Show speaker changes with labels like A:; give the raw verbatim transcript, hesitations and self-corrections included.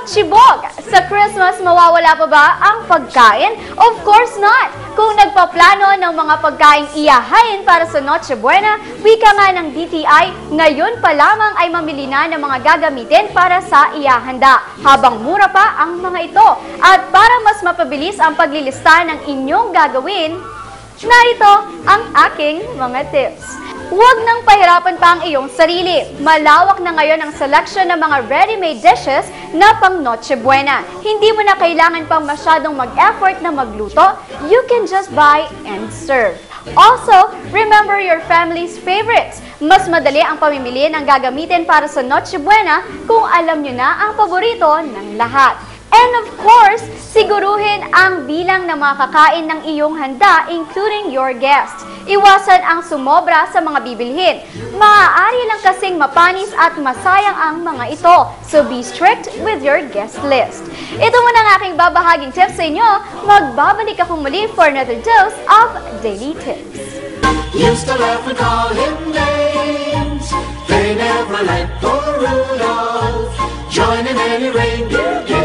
A: Chibog! Sa Christmas, mawawala pa ba ang pagkain? Of course not! Kung nagpaplano ng mga pagkain iyahain para sa Noche Buena, wika nga ng D T I, ngayon pa lamang ay mamili na ng mga gagamitin para sa iyahanda, habang mura pa ang mga ito. At para mas mapabilis ang paglilista ng inyong gagawin, narito ang aking mga tips. Huwag nang pahirapan pa ang iyong sarili. Malawak na ngayon ang selection ng mga ready-made dishes na pang Noche Buena. Hindi mo na kailangan pang masyadong mag-effort na magluto. You can just buy and serve. Also, remember your family's favorites. Mas madali ang pamimili ng gagamitin para sa Noche Buena kung alam nyo na ang paborito ng lahat. And of course, siguruhin ang bilang ng mga kakain ng iyong handa, including your guests. Iwasan ang sumobra sa mga bibilhin. Maaari lang kasing mapanis at masayang ang mga ito. So be strict with your guest list. Ito muna ang aking babahaging tips sa inyo. Magbabalik akong muli for another dose of Daily Tips.
B: Used to laugh and call him names. They never let go Rudolph. Join in any reindeer game.